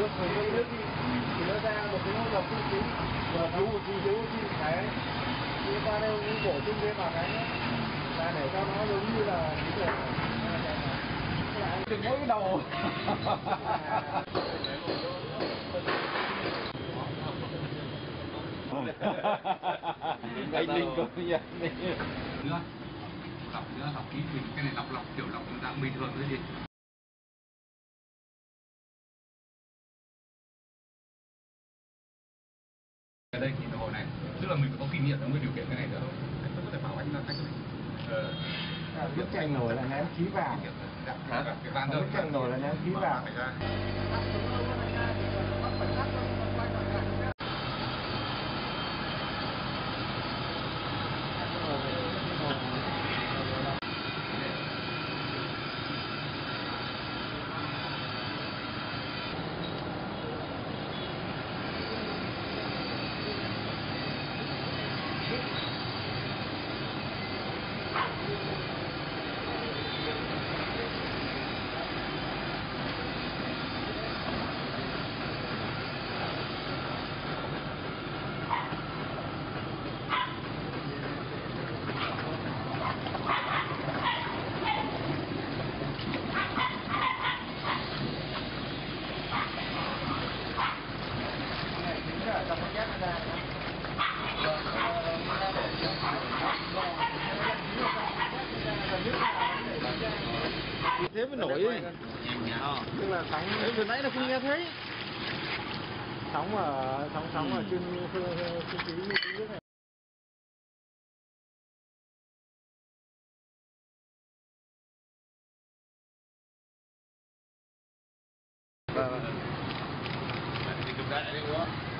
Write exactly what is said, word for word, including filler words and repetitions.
nước rồi nước nước thì thì nó ra một cái hỗn hợp không khí và cứu một chút cứu thì cái chúng ta đều bổ sung thêm vào cái là để cho nó giống như là những người đừng mỗi cái đầu. Anh Linh có nhận đi nữa lọc nữa lọc kỹ thì cái này lọc lọc kiểu lọc dạng bình thường thôi gì. Ở đây thì đồng hồ này tức là mình phải có kinh nghiệm mới điều khiển cái này được. Tôi có thể bảo anh là anh ờ bức tranh nổi là ném khí vào. Hả? Bức tranh nổi là ném khí vào. Thế mới nổi. Tức là sóng vừa nãy là không nghe thấy. Sóng ở sóng sóng ở trên không khí như cái nước này. Vâng. Thì chụp lại đi đúng không?